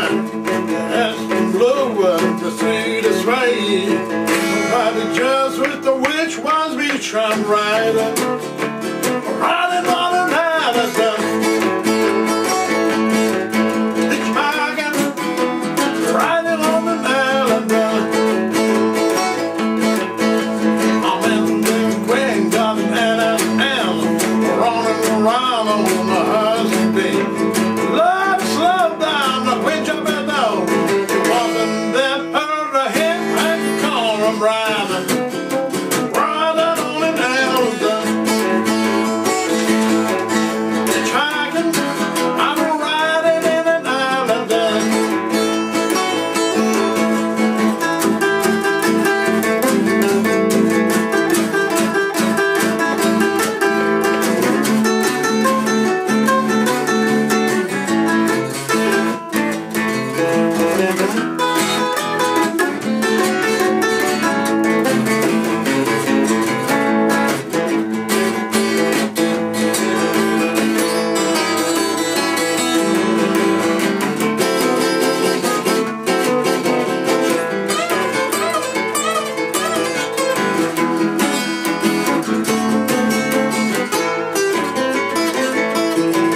As the blue and the sweetest way, probably just with the which ones we try riding on an island, hitchhiking, riding on an island. I'm in the Queen Garden and running around on the Hudson Bay. Love slowed down, the wind jumped down. It wasn't that hard to hit and call them riding on an island. Hitchhiking, I'm riding in an island.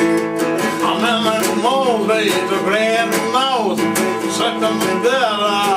The grand nose, suck them together.